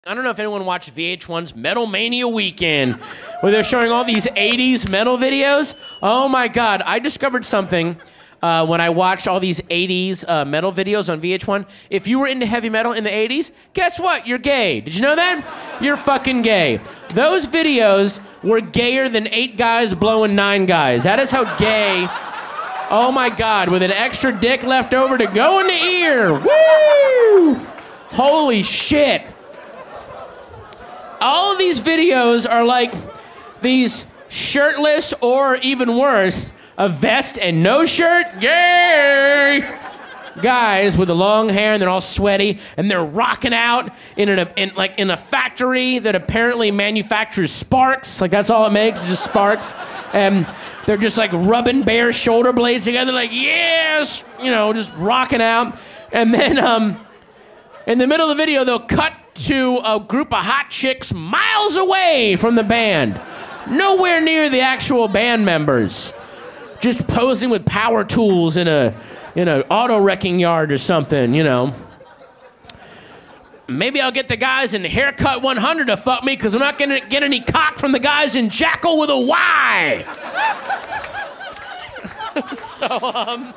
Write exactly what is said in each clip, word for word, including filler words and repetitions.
I don't know if anyone watched V H one's Metal Mania Weekend, where they're showing all these eighties metal videos. Oh my God, I discovered something uh, when I watched all these eighties uh, metal videos on V H one. If you were into heavy metal in the eighties, guess what? You're gay. Did you know that? You're fucking gay. Those videos were gayer than eight guys blowing nine guys. That is how gay. Oh my God, with an extra dick left over to go in the ear. Woo! Holy shit. All of these videos are like these shirtless, or even worse, a vest and no shirt, yay! Guys with the long hair and they're all sweaty and they're rocking out in an in like in a factory that apparently manufactures sparks. Like that's all it makes, is just sparks. And they're just like rubbing bare shoulder blades together, like yes, you know, just rocking out. And then um, in the middle of the video, they'll cut to a group of hot chicks miles away from the band, nowhere near the actual band members, just posing with power tools in a in an auto wrecking yard or something, you know. Maybe I'll get the guys in Haircut one hundred to fuck me because I'm not gonna get any cock from the guys in Jackal with a Y. so um.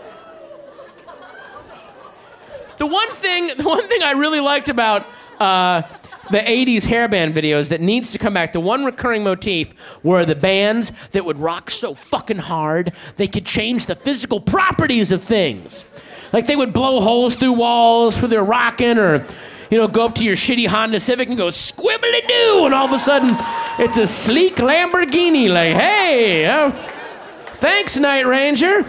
The one thing, the one thing I really liked about uh, the eighties hairband videos that needs to come back, the one recurring motif were the bands that would rock so fucking hard they could change the physical properties of things. Like they would blow holes through walls for their rocking, or you know, go up to your shitty Honda Civic and go squibbly-doo, and all of a sudden it's a sleek Lamborghini. Like, hey, uh, thanks, Night Ranger.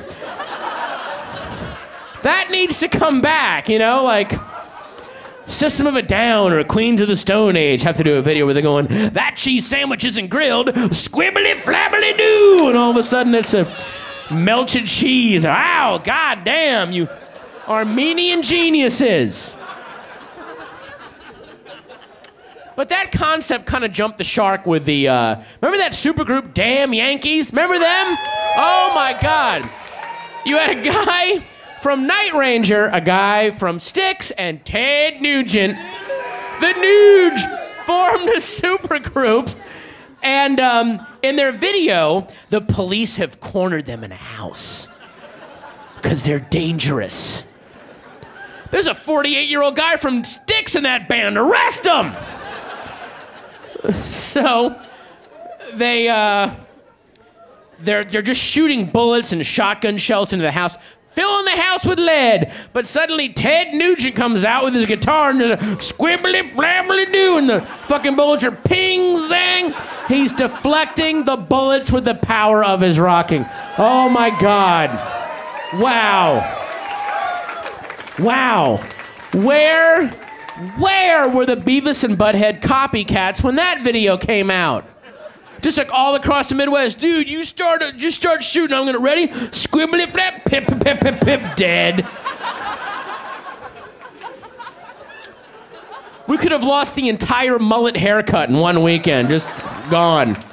That needs to come back, you know, like System of a Down or Queens of the Stone Age have to do a video where they're going, that cheese sandwich isn't grilled, squibbly flabbly doo, and all of a sudden it's a melted cheese. Wow, goddamn, you Armenian geniuses. But that concept kind of jumped the shark with the, uh, remember that supergroup Damn Yankees? Remember them? Oh my God. You had a guy from Night Ranger, a guy from Styx, and Ted Nugent. The Nuge formed a supergroup, and um, in their video, the police have cornered them in a house because they're dangerous. There's a forty-eight-year-old guy from Styx in that band. Arrest him! So they uh, they're they're just shooting bullets and shotgun shells into the house, filling the house with lead. But suddenly Ted Nugent comes out with his guitar and there's a squibbly flabbly doo, and the fucking bullets are ping zang. He's deflecting the bullets with the power of his rocking. Oh my God. Wow. Wow. Where, where were the Beavis and Butthead copycats when that video came out? Just like all across the Midwest, dude, you start, just start shooting. I'm gonna, ready? Squibbly flap, pip, pip, pip, pip, dead. We could have lost the entire mullet haircut in one weekend, just gone.